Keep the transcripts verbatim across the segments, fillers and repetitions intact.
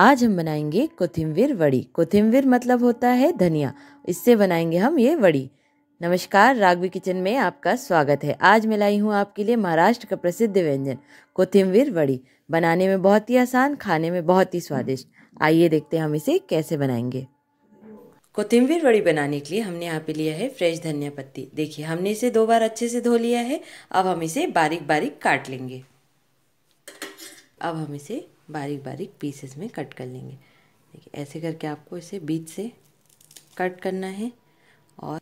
आज हम बनाएंगे कोथिम्बीर वड़ी। कोथिम्बीर मतलब होता है धनिया, इससे बनाएंगे हम ये वड़ी। नमस्कार, राघवी किचन में आपका स्वागत है। आज मैं लाई हूँ आपके लिए महाराष्ट्र का प्रसिद्ध व्यंजन कोथिम्बीर वड़ी। बनाने में बहुत ही आसान, खाने में बहुत ही स्वादिष्ट। आइए देखते हैं हम इसे कैसे बनाएंगे। कोथिम्बीर वड़ी बनाने के लिए हमने यहाँ पे लिया है फ्रेश धनिया पत्ती। देखिए, हमने इसे दो बार अच्छे से धो लिया है। अब हम इसे बारीक बारीक काट लेंगे। अब हम इसे बारीक बारीक पीसेस में कट कर लेंगे। देखिए, ऐसे करके आपको इसे बीच से कट करना है और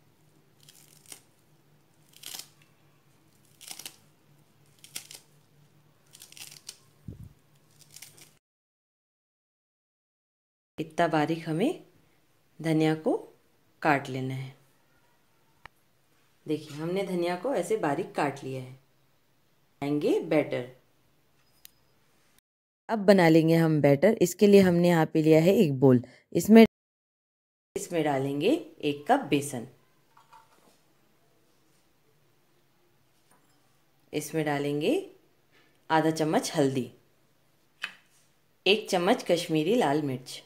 इतना बारीक हमें धनिया को काट लेना है। देखिए, हमने धनिया को ऐसे बारीक काट लिया है। बनाएंगे बैटर। अब बना लेंगे हम बैटर। इसके लिए हमने यहाँ पे लिया है एक बोल। इसमें इसमें डालेंगे एक कप बेसन। इसमें डालेंगे आधा चम्मच हल्दी, एक चम्मच कश्मीरी लाल मिर्च,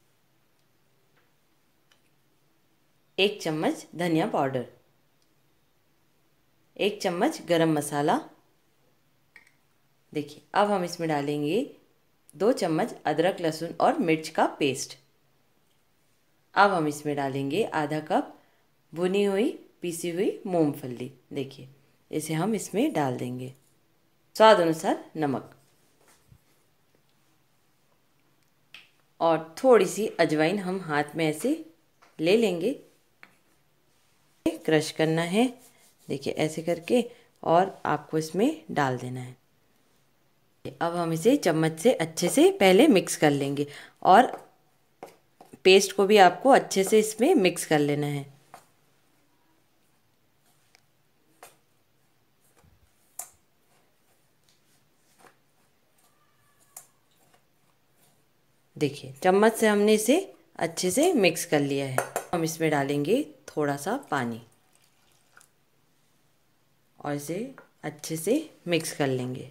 एक चम्मच धनिया पाउडर, एक चम्मच गरम मसाला। देखिए, अब हम इसमें डालेंगे दो चम्मच अदरक लहसुन और मिर्च का पेस्ट। अब हम इसमें डालेंगे आधा कप भुनी हुई पीसी हुई मूंगफली। देखिए, इसे हम इसमें डाल देंगे। स्वाद अनुसार नमक और थोड़ी सी अजवाइन हम हाथ में ऐसे ले लेंगे। क्रश करना है, देखिए ऐसे करके, और आपको इसमें डाल देना है। अब हम इसे चम्मच से अच्छे से पहले मिक्स कर लेंगे और पेस्ट को भी आपको अच्छे से इसमें मिक्स कर लेना है। देखिए, चम्मच से हमने इसे अच्छे से मिक्स कर लिया है। हम इसमें डालेंगे थोड़ा सा पानी और इसे अच्छे से मिक्स कर लेंगे।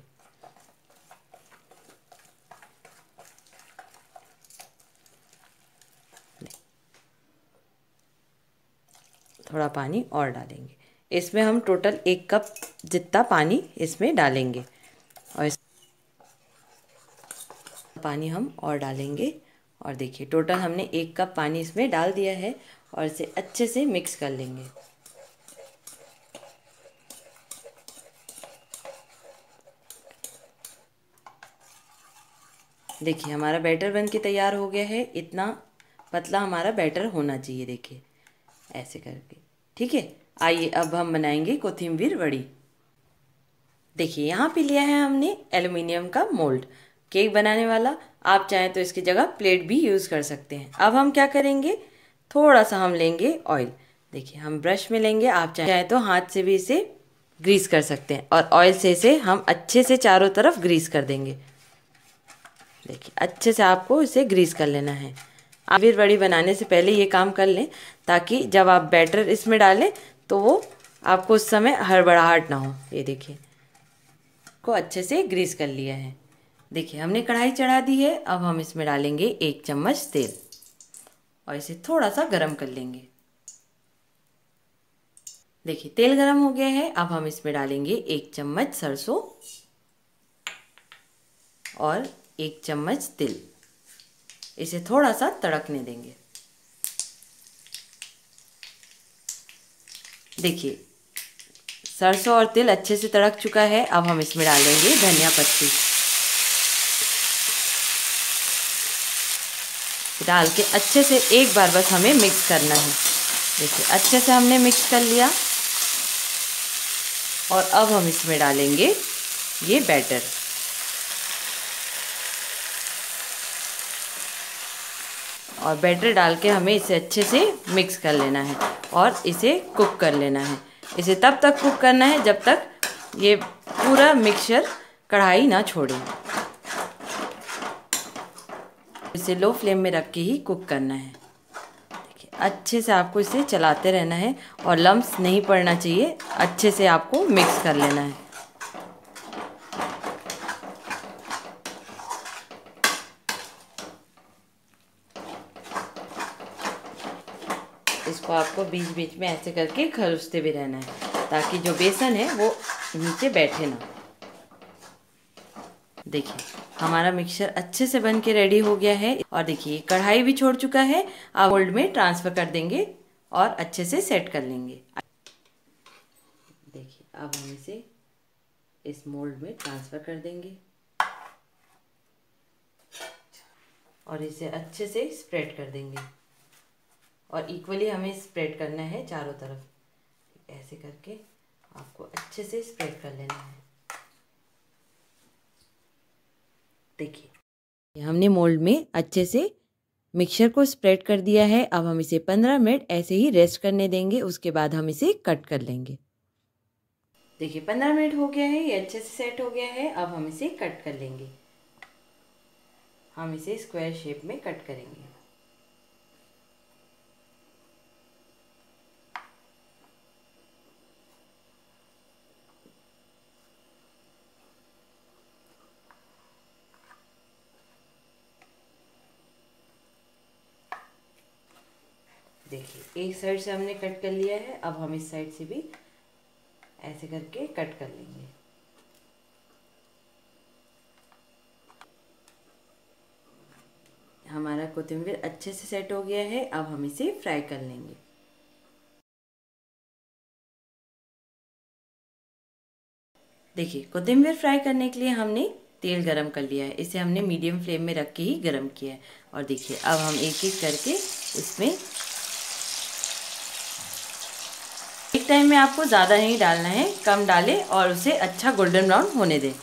थोड़ा पानी और डालेंगे। इसमें हम टोटल एक कप जितना पानी इसमें डालेंगे और इस पानी हम और डालेंगे। और देखिए, टोटल हमने एक कप पानी इसमें डाल दिया है और इसे अच्छे से मिक्स कर लेंगे। देखिए, हमारा बैटर बन के तैयार हो गया है। इतना पतला हमारा बैटर होना चाहिए। देखिए, ऐसे करके, ठीक है। आइए अब हम बनाएंगे कोथिम्बीर वड़ी। देखिए, यहाँ पे लिया है हमने एल्युमिनियम का मोल्ड, केक बनाने वाला। आप चाहें तो इसकी जगह प्लेट भी यूज़ कर सकते हैं। अब हम क्या करेंगे, थोड़ा सा हम लेंगे ऑयल। देखिए, हम ब्रश में लेंगे, आप चाहें तो हाथ से भी इसे ग्रीस कर सकते हैं और ऑयल से इसे हम अच्छे से चारों तरफ ग्रीस कर देंगे। देखिए, अच्छे से आपको इसे ग्रीस कर लेना है। आप फिर वड़ी बनाने से पहले ये काम कर लें, ताकि जब आप बैटर इसमें डालें तो वो आपको उस समय हड़बड़ाहट ना हो। ये देखिए, को अच्छे से ग्रीस कर लिया है। देखिए, हमने कढ़ाई चढ़ा दी है। अब हम इसमें डालेंगे एक चम्मच तेल और इसे थोड़ा सा गरम कर लेंगे। देखिए, तेल गरम हो गया है। अब हम इसमें डालेंगे एक चम्मच सरसों और एक चम्मच तिल। इसे थोड़ा सा तड़कने देंगे। देखिए, सरसों और तिल अच्छे से तड़क चुका है। अब हम इसमें डालेंगे धनिया पत्ती। डाल के अच्छे से एक बार बस हमें मिक्स करना है। देखिए, अच्छे से हमने मिक्स कर लिया और अब हम इसमें डालेंगे ये बैटर। और बैटर डाल के हमें इसे अच्छे से मिक्स कर लेना है और इसे कुक कर लेना है। इसे तब तक कुक करना है जब तक ये पूरा मिक्सचर कढ़ाई ना छोड़े। इसे लो फ्लेम में रख के ही कुक करना है। देखिए, अच्छे से आपको इसे चलाते रहना है और लम्स नहीं पड़ना चाहिए। अच्छे से आपको मिक्स कर लेना है। इसको आपको बीच बीच में ऐसे करके खरोचते भी रहना है ताकि जो बेसन है वो नीचे बैठे ना। देखिए हमारा मिक्सचर अच्छे से बन के रेडी हो गया है और देखिए कढ़ाई भी छोड़ चुका है। अब मोल्ड में ट्रांसफ़र कर देंगे और अच्छे से सेट कर लेंगे। देखिए अब हम इसे इस मोल्ड में ट्रांसफ़र कर देंगे और इसे अच्छे से स्प्रेड कर देंगे और इक्वली हमें स्प्रेड करना है चारों तरफ। ऐसे करके आपको अच्छे से स्प्रेड कर लेना है। देखिए हमने मोल्ड में अच्छे से मिक्सचर को स्प्रेड कर दिया है। अब हम इसे पंद्रह मिनट ऐसे ही रेस्ट करने देंगे, उसके बाद हम इसे कट कर लेंगे। देखिए पंद्रह मिनट हो गया है, ये अच्छे से सेट हो गया है। अब हम इसे कट कर लेंगे। हम इसे स्क्वायर शेप में कट करेंगे। देखिए एक साइड से हमने कट कर लिया है। अब हम इस साइड से भी ऐसे करके कट कर लेंगे। हमारा कोथिंबीर अच्छे से सेट हो गया है। अब हम इसे फ्राई कर लेंगे। देखिए कोथिंबीर फ्राई करने के लिए हमने तेल गरम कर लिया है। इसे हमने मीडियम फ्लेम में रख के ही गरम किया है। और देखिए अब हम एक एक करके इसमें एक टाइम में आपको ज़्यादा नहीं डालना है, कम डालें और उसे अच्छा गोल्डन ब्राउन होने दें।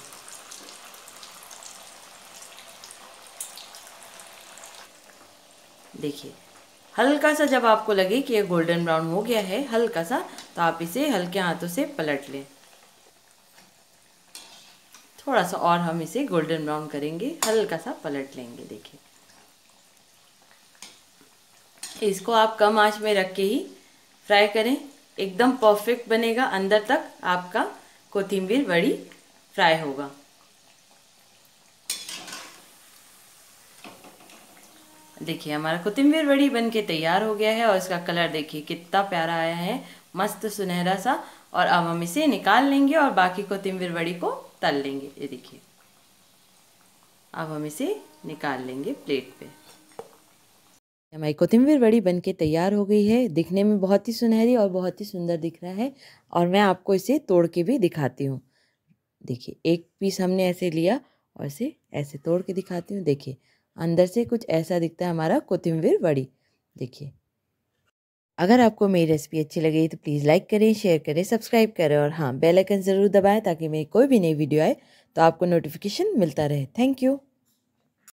देखिए हल्का सा जब आपको लगे कि ये गोल्डन ब्राउन हो गया है हल्का सा, तो आप इसे हल्के हाथों से पलट लें। थोड़ा सा और हम इसे गोल्डन ब्राउन करेंगे, हल्का सा पलट लेंगे। देखिए इसको आप कम आंच में रख के ही फ्राई करें, एकदम परफेक्ट बनेगा। अंदर तक आपका कोथिंबीर वड़ी फ्राई होगा। देखिए हमारा कोथिंबीर वड़ी बन के तैयार हो गया है और इसका कलर देखिए कितना प्यारा आया है, मस्त सुनहरा सा। और अब हम इसे निकाल लेंगे और बाकी कोथिंबीर वड़ी को तल लेंगे। ये देखिए अब हम इसे निकाल लेंगे प्लेट पे। हमारी कोथिंबीर वड़ी बन के तैयार हो गई है। दिखने में बहुत ही सुनहरी और बहुत ही सुंदर दिख रहा है। और मैं आपको इसे तोड़ के भी दिखाती हूँ। देखिए एक पीस हमने ऐसे लिया और इसे ऐसे तोड़ के दिखाती हूँ। देखिए अंदर से कुछ ऐसा दिखता है हमारा कोथिंबीर वड़ी। देखिए अगर आपको मेरी रेसिपी अच्छी लगी तो प्लीज़ लाइक करें, शेयर करें, सब्सक्राइब करें और हाँ बेल आइकन ज़रूर दबाएं ताकि मेरी कोई भी नई वीडियो आए तो आपको नोटिफिकेशन मिलता रहे। Thank you.